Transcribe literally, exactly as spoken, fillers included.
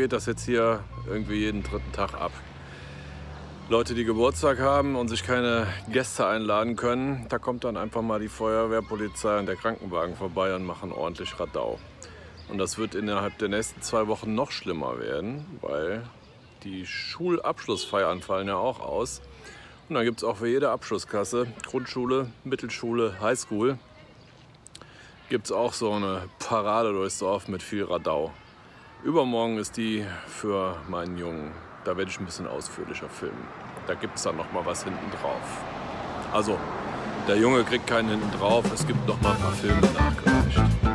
geht das jetzt hier irgendwie jeden dritten Tag ab. Leute, die Geburtstag haben und sich keine Gäste einladen können, da kommt dann einfach mal die Feuerwehr, Polizei und der Krankenwagen vorbei und machen ordentlich Radau. Und das wird innerhalb der nächsten zwei Wochen noch schlimmer werden, weil die Schulabschlussfeiern fallen ja auch aus. Und dann gibt es auch für jede Abschlussklasse, Grundschule, Mittelschule, Highschool, gibt es auch so eine Parade durchs Dorf mit viel Radau. Übermorgen ist die für meinen Jungen. Da werde ich ein bisschen ausführlicher filmen. Da gibt es dann noch mal was hinten drauf. Also, der Junge kriegt keinen hinten drauf, es gibt noch mal ein paar Filme nachgereicht.